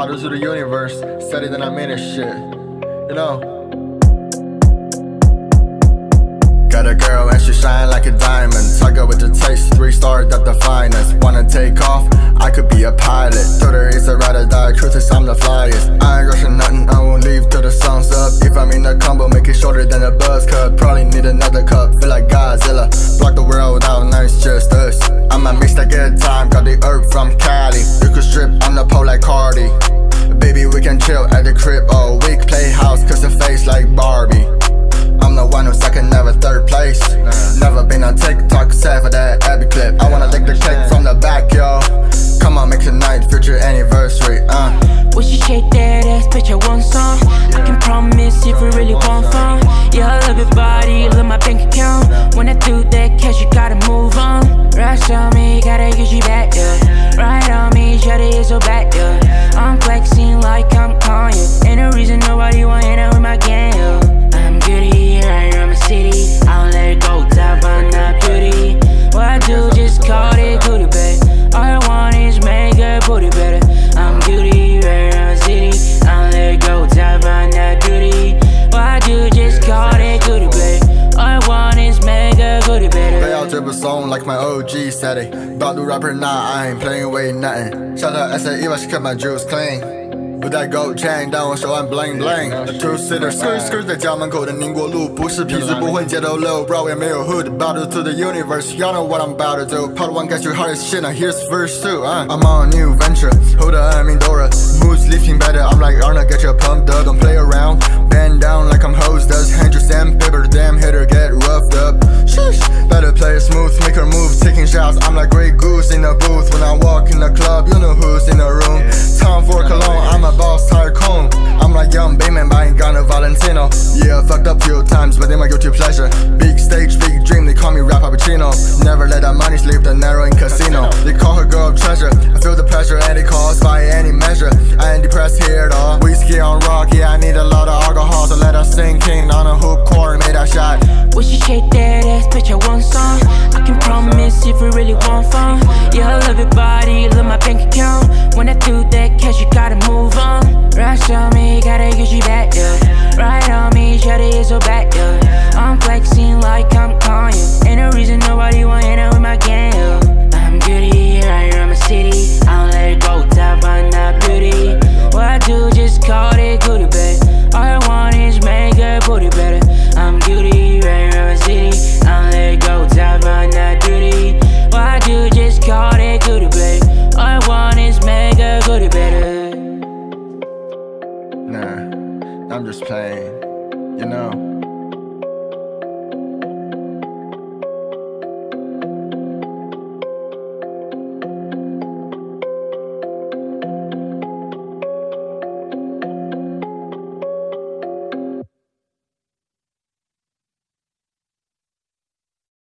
bottle to the universe, steady than I'm in this shit, you know. Got a girl and she shine like a diamond. Tiger with the taste, 3 stars that the finest. Wanna take off, I could be a pilot. Told her it's a ride or die, truth is I'm the flyest. I ain't rushing nothing, I won't leave till the sun's up. If I'm in a combo, make it shorter than a buzz cut. Probably need another cup, feel like Godzilla. Block the world out, now it's just us. I'ma mix that good time, got the herb from Cali. You could strip on the pole like Cardi. Baby, we can chill at the crib all week. Play house, cause the face like Barbie. I'm the one who's second, never third place. Never been on TikTok, sad for that Abby clip. I wanna lick the cake from the back, yo. Come on, make tonight future anniversary, Would you shake that ass, bitch, I want some. I can promise if we really want fun. Yeah, I love your body, love my bank account. When I do that cash, you gotta move on. Rush on me, gotta get you back, yeah. Right on me, shawty is so bad, yeah. I'm flexing like I'm Kanye. Ain't no reason nobody wanna hang out with my gang, yeah. I'm goody, right around my city. I don't let it go, top on that beauty. What I do, just call it goody, babe. All I want is make her booty better. I'm goody, right around my city. I don't let it go, top on that beauty. What I do, just call it goody, babe. All I want is make her booty better. Play out dribble song like my OG said it. About to rapper now, I ain't playing with nothing. Shout out SAE, she kept my jewels clean. With that gold chain， 但我手腕 bling bling。Two-seater skirt 在家门口的宁国路，不是痞子不混街头路 ，bro 也没有 hood。Battle to the universe, y'all know what I'm about to do. Part 1 got you hard as shit, now here's verse 2. I'm on a new venture, hold up, I'm in Dora. Moves lifting better, I'm like Arnold, get you pumped up. Don't play around, bend down like I'm hose does. Hand your sandpaper, damn hitter get roughed up. Shush, better play it smooth, make her move, taking shots. I'm like Grey Goose in the booth. When I walk in the club, you know who's in the room. Time for cologne, I'm a boss tycoon. I'm like young Bayman, but I ain't got no Valentino. Yeah, I fucked up few times, but they my guilty pleasure. Big stage, big dream, they call me RAPUBLIC. Never let that money sleep, the narrow in casino. They call her girl treasure, I feel the pressure and it calls by any measure. I ain't depressed here at all. Whiskey on rock, yeah, I need a lot of alcohol. So let us sink in on a hoop court, made that shot. Would you shake